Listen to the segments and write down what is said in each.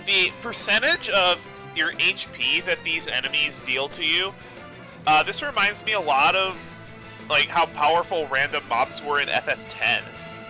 the percentage of your HP that these enemies deal to you, this reminds me a lot of like how powerful random mobs were in FF10.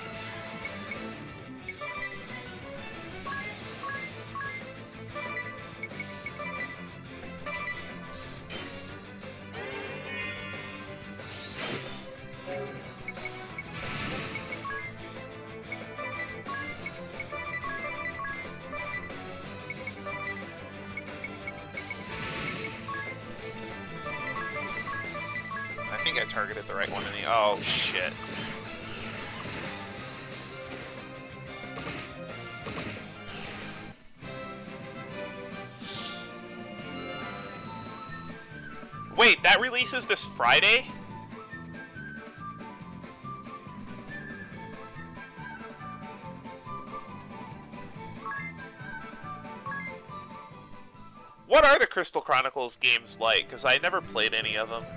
I think I targeted the right one in the... Oh, shit. Wait, that releases this Friday? What are the Crystal Chronicles games like? Because I never played any of them.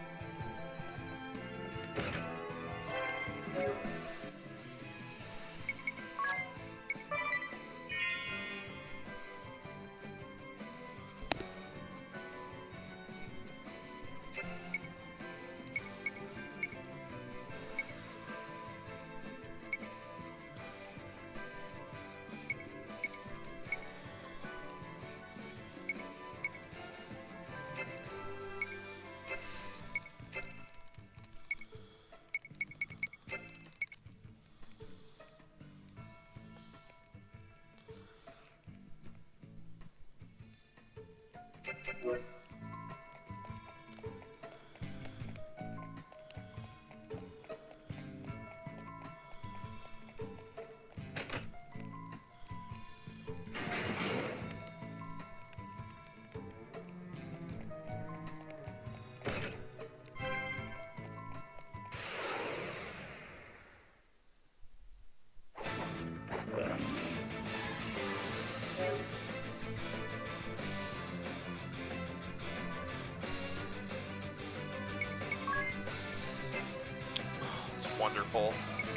Wonderful.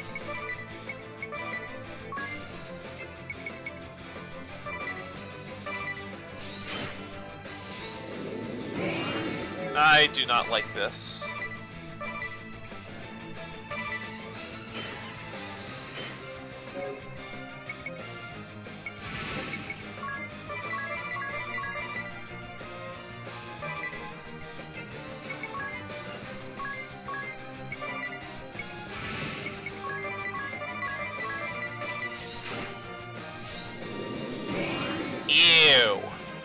I do not like this. Ew.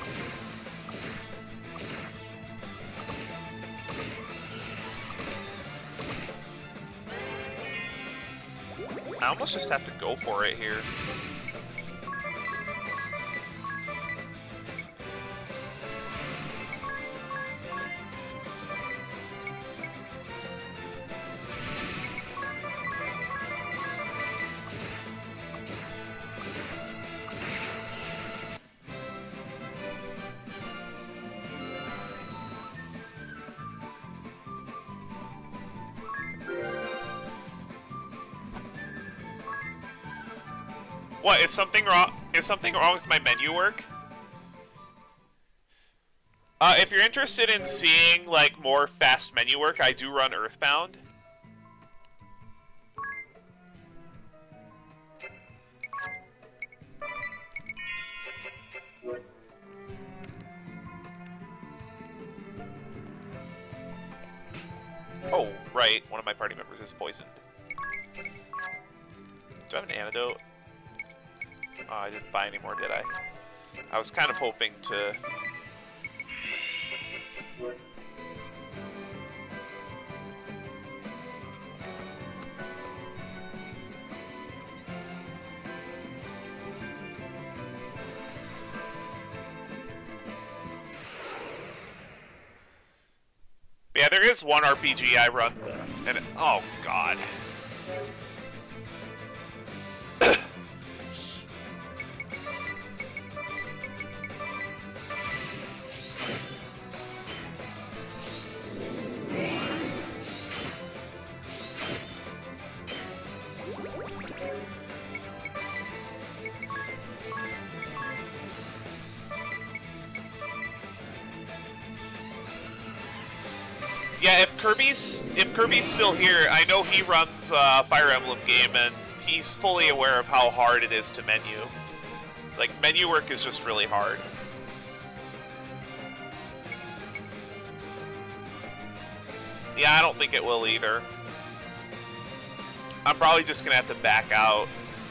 I almost just have to go for it here. What, is something wrong? Is something wrong with my menu work? If you're interested in seeing like more fast menu work, I do run Earthbound. Oh, right. One of my party members is poisoned. Do I have an antidote? Oh, I didn't buy any more, did I? I was kind of hoping to... Yeah, there is one RPG I run, and oh god. Yeah, if Kirby's still here, I know he runs Fire Emblem game, and he's fully aware of how hard it is to menu. Like, menu work is just really hard. Yeah, I don't think it will either. I'm probably just gonna have to back out.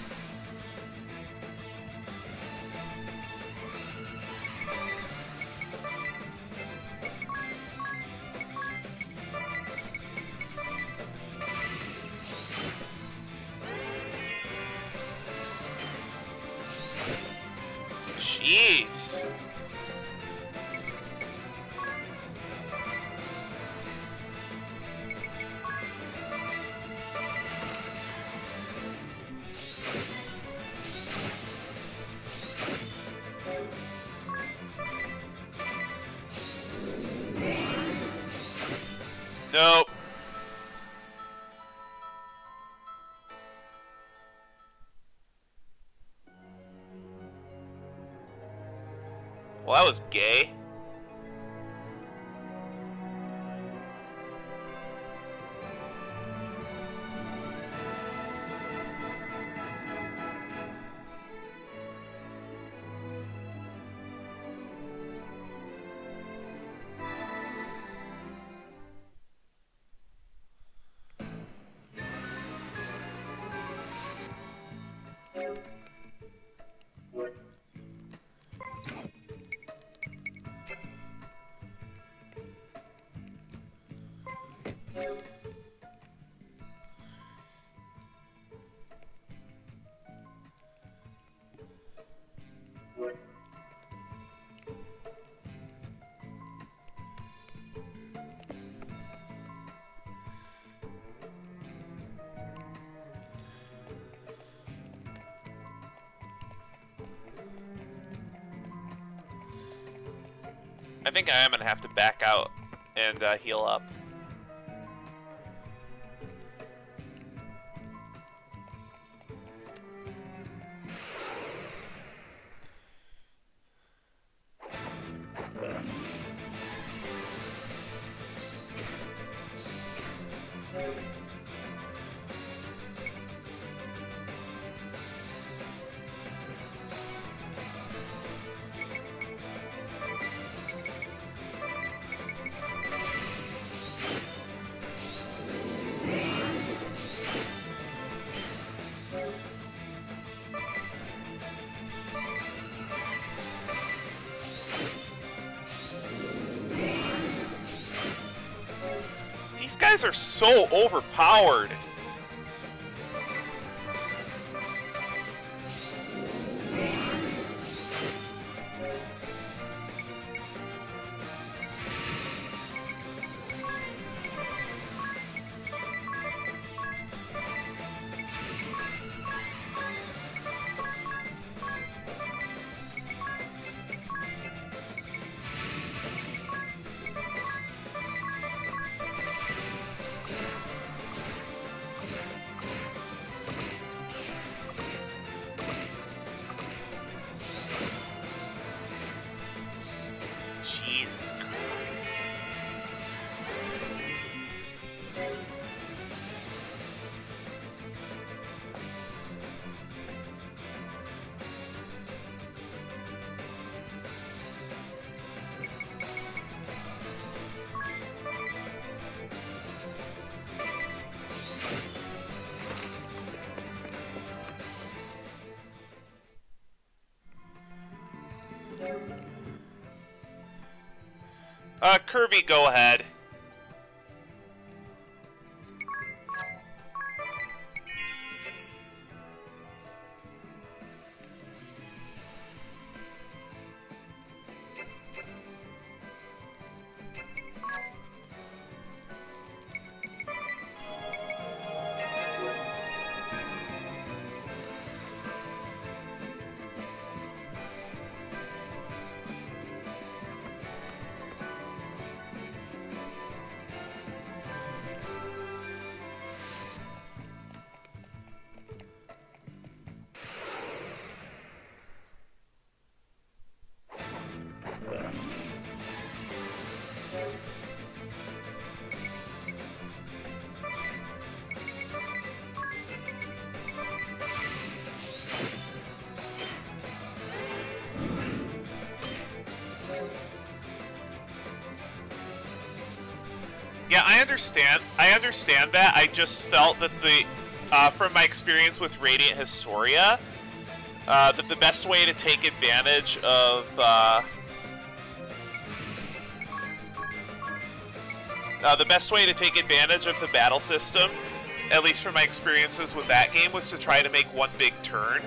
Jeez. Nope. Well, that was gay. I think I am gonna have to back out and heal up. These guys are so overpowered. Jesus Christ. Kirby, go ahead. Yeah, I understand. I understand that. I just felt that from my experience with Radiant Historia, that the best way to take advantage of the battle system, at least from my experiences with that game, was to try to make one big turn.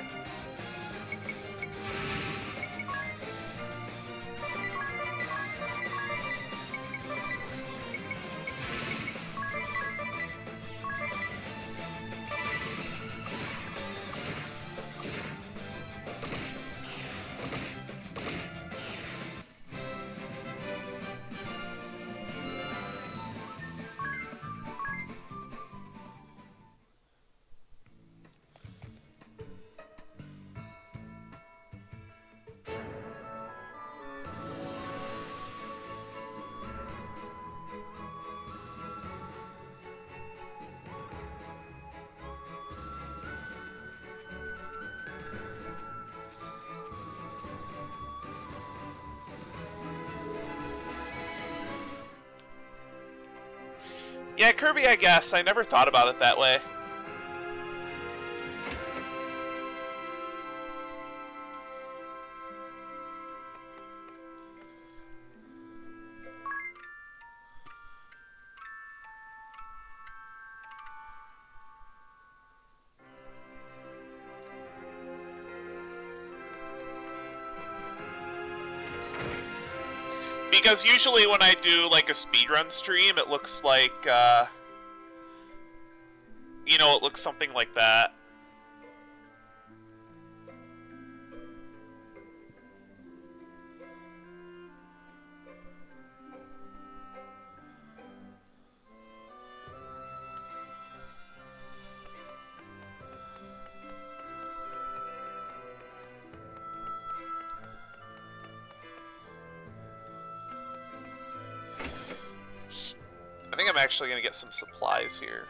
Yeah, Kirby, I guess. I never thought about it that way. Because usually when I do, like, a speedrun stream, it looks like, you know, it looks something like that. I think I'm actually going to get some supplies here.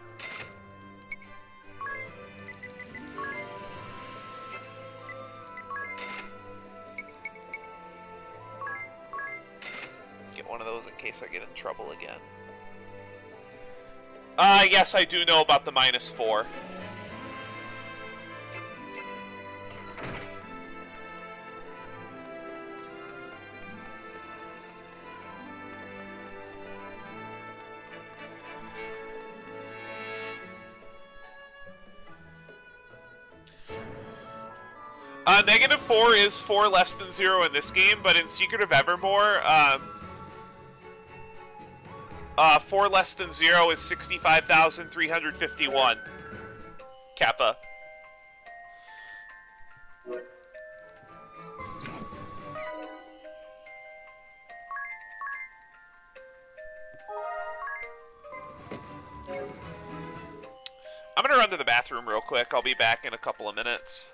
Get one of those in case I get in trouble again. Yes, I do know about the -4. -4 is 4 less than 0 in this game, but in Secret of Evermore, 4 less than 0 is 65,351. Kappa. I'm gonna run to the bathroom real quick. I'll be back in a couple of minutes.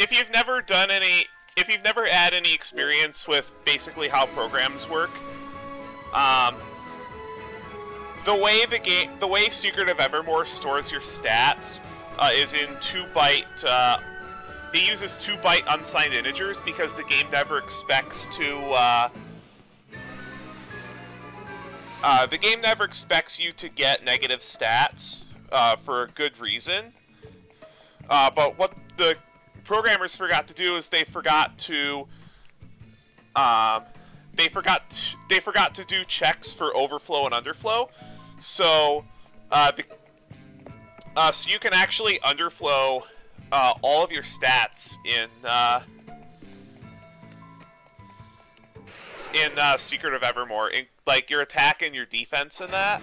if you've never done any, if you've never had any experience with basically how programs work, the way Secret of Evermore stores your stats is in 2-byte. It uses 2-byte unsigned integers because the game never expects to. The game never expects you to get negative stats for a good reason. But what the programmers forgot to do is they forgot to do checks for overflow and underflow. So so you can actually underflow all of your stats in Secret of Evermore, like your attack and your defense and that.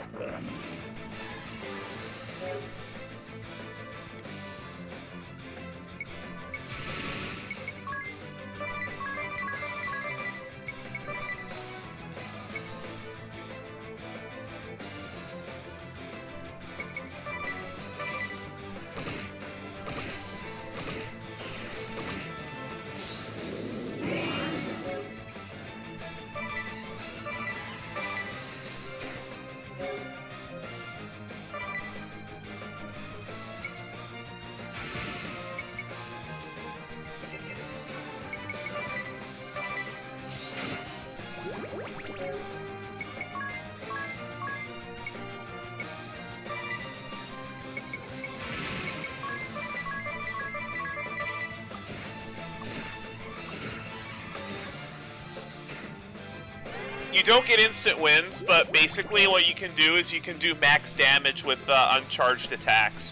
You don't get instant wins, but basically what you can do is you can do max damage with uncharged attacks.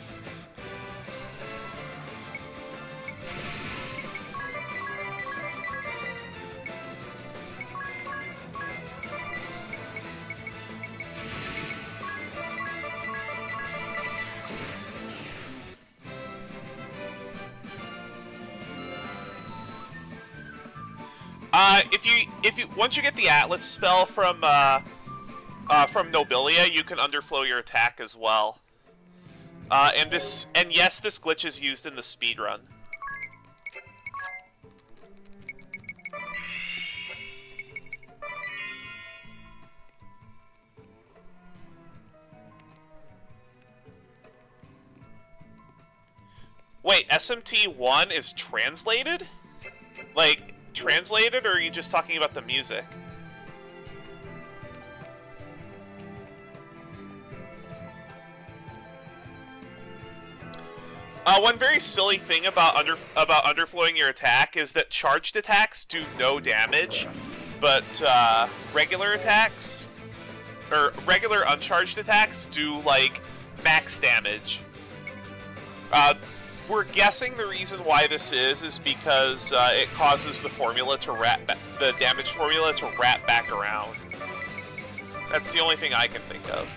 Once you get the Atlas spell from Nobilia, you can underflow your attack as well. And yes, this glitch is used in the speedrun. Wait, SMT1 is translated? Like, translated, or are you just talking about the music? One very silly thing about underflowing your attack is that charged attacks do no damage, but regular attacks, or regular uncharged attacks, do like max damage. We're guessing the reason why this is because it causes the formula to the damage formula to wrap back around. That's the only thing I can think of.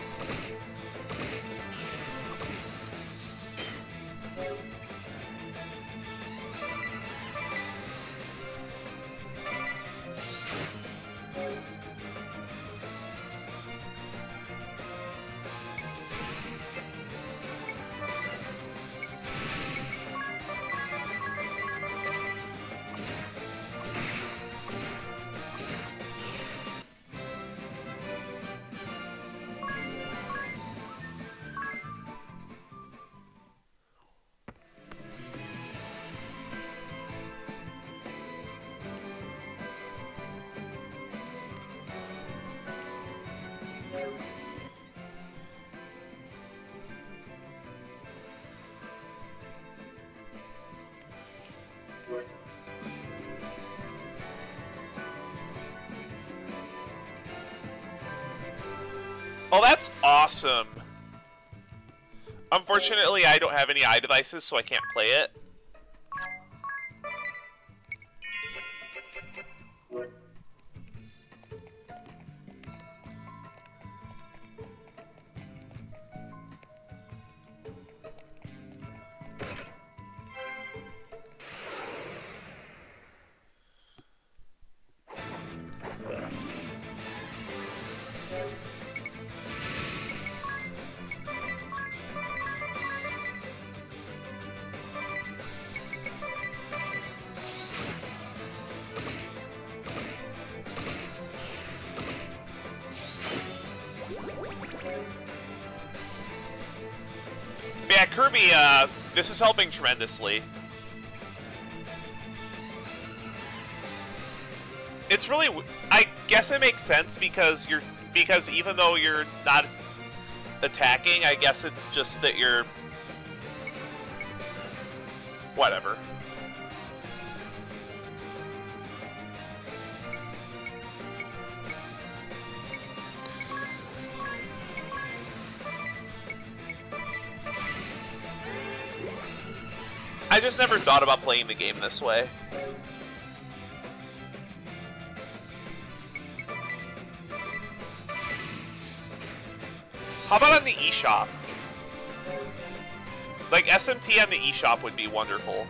Oh, that's awesome. Unfortunately, I don't have any iDevices, so I can't play it. Kirby, this is helping tremendously. It's really, I guess it makes sense because even though you're not attacking, I guess it's just that you're, whatever. I just never thought about playing the game this way. How about on the eShop? Like, SMT on the eShop would be wonderful.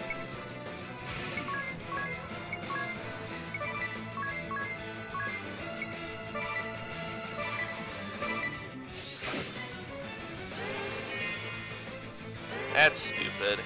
That's stupid.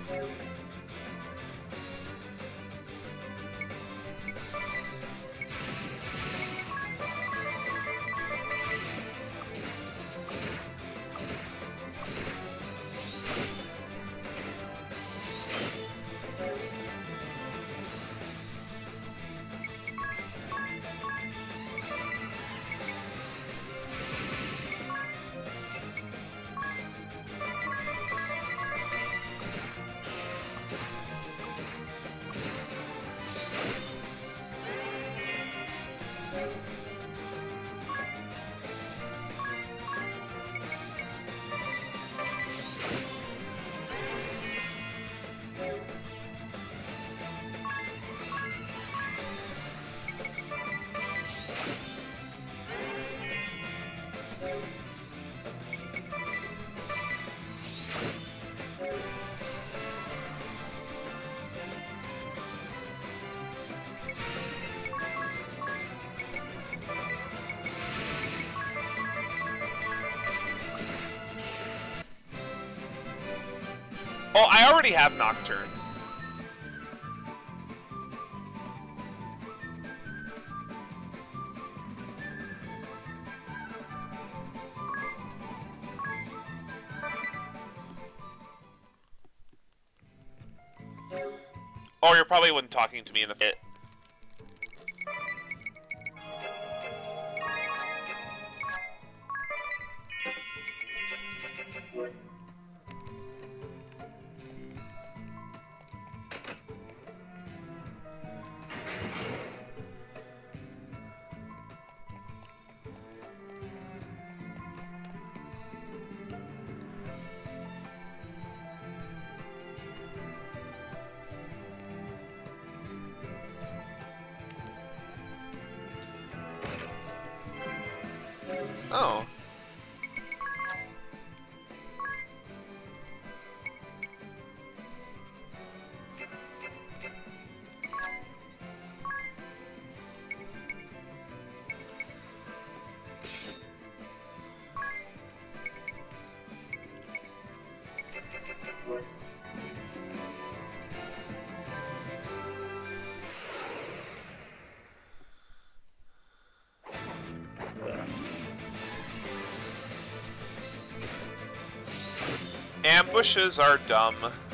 Oh, I already have Nocturne. Oh, you're probably wasn't talking to me in the pit. Oh. Ambushes are dumb.